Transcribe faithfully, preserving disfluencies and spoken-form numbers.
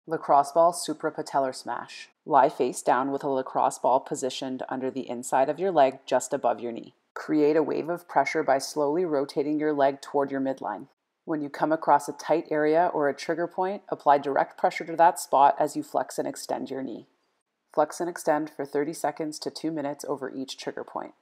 Lacrosse ball suprapatellar smash. Lie face down with a lacrosse ball positioned under the inside of your leg just above your knee. Create a wave of pressure by slowly rotating your leg toward your midline. When you come across a tight area or a trigger point, apply direct pressure to that spot as you flex and extend your knee. Flex and extend for thirty seconds to two minutes over each trigger point.